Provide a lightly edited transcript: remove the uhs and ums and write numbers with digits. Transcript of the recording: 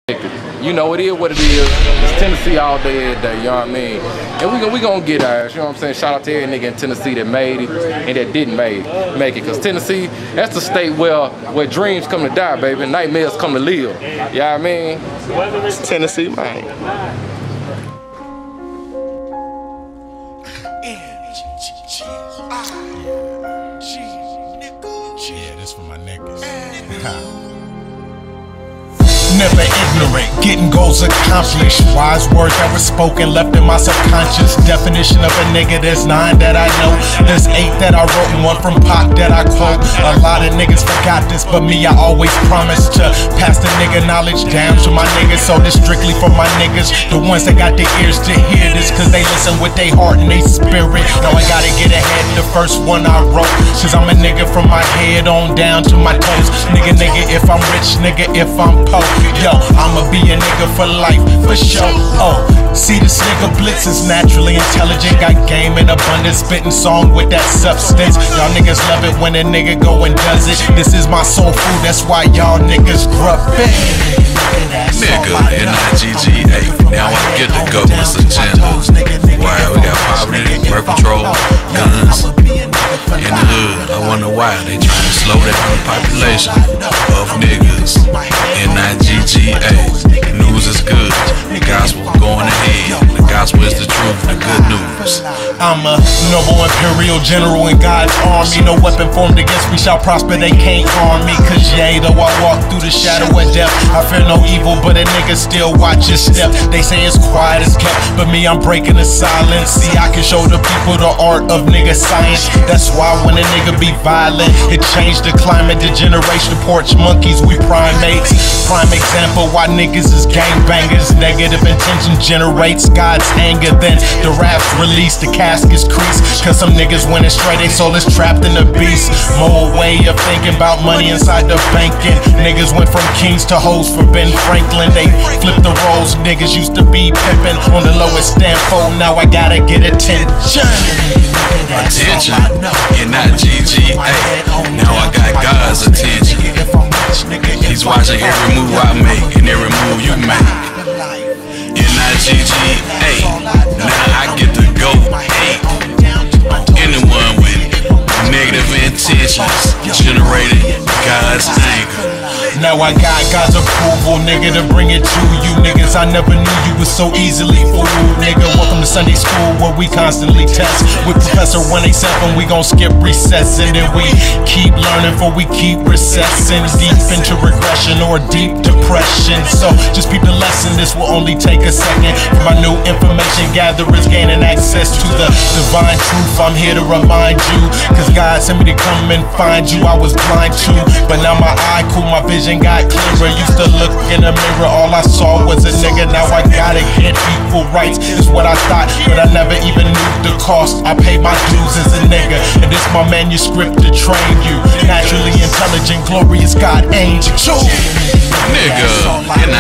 You know, it is what it is. It's Tennessee all day, every day, you know what I mean? And we gonna get ours, you know what I'm saying? Shout out to every nigga in Tennessee that made it and that didn't make it. Cause Tennessee, that's the state where dreams come to die, baby, and nightmares come to live. You know what I mean? It's Tennessee, man. Yeah, this for my niggas. Never ignorant, getting goals accomplished. Wise words that were spoken, left in my subconscious. Definition of a nigga, there's 9 that I know. There's 8 that I wrote and 1 from Pac that I quote. A lot of niggas forgot this, but me, I always promise to pass the nigga knowledge down to my niggas. So this strictly for my niggas, the ones that got their ears to hear this, cause they listen with their heart and their spirit. Now I gotta get ahead, the first one I wrote, cause I'm a nigga from my head on down to my toes. Nigga if I'm rich, nigga if I'm poor. Yo, I'ma be a nigga for life, for sure. Oh, see this nigga Blitz is naturally intelligent, got game in abundance, spitting song with that substance. Y'all niggas love it when a nigga go and does it. This is my soul food, that's why y'all niggas grumpy. Nigga, N-I-G-G-A. Now I get the government's agenda. Why we got poverty, birth control, guns in the hood. I wonder why they trying to slow down the population of niggas. N-I-G-G-A. News is good. The gospel going ahead. The gospel is the truth. The good news. I'm a noble imperial general in God's army. No weapon formed against me shall prosper. They can't harm me. Cause yea, though I walk through the shadow of death, I fear no evil, but a nigga still watch his step. They say it's quiet as kept, but me, I'm breaking the silence. See, I can show the people the art of nigga science. That's why when a nigga be violent, it changed the climate. The generation porch monkeys, we primates. Prime example why niggas is gangbangers. Negative intention generates God's anger. Then the raps release, the caskets crease. Cause some niggas went astray, they soul is trapped in the beast. More way of thinking about money inside the banking. Niggas went from kings to hoes for Ben Franklin. They flipped the roles, niggas used to be pimping on the lowest standpoint. Now I gotta get attention. Attention, N-I-G-G-A. Now I got God's attention. He's watching every move I make and every move you make. N-I-G-G-A. Now I get to go hate anyone with negative intentions generated God's anger. Now I got God's approval, nigga, to bring it to you niggas. I never knew you was so easily fooled, nigga. Welcome to Sunday school where we constantly test. With Professor 187, we gon' skip recess, and then we keep learning for we keep recessing deep into regression or deep depression. So just peep the lesson, this will only take a second. For my new information gatherers gaining access to the divine truth, I'm here to remind you, cause God sent me to come and find you. I was blind too, but now my eye cool, my vision got clearer. Used to look in the mirror, all I saw was a nigga. Now I gotta get equal rights, is what I thought, but I never even knew the cost. I paid my dues as a nigga, and this my manuscript to train you. Naturally intelligent, glorious God angel. Nigga,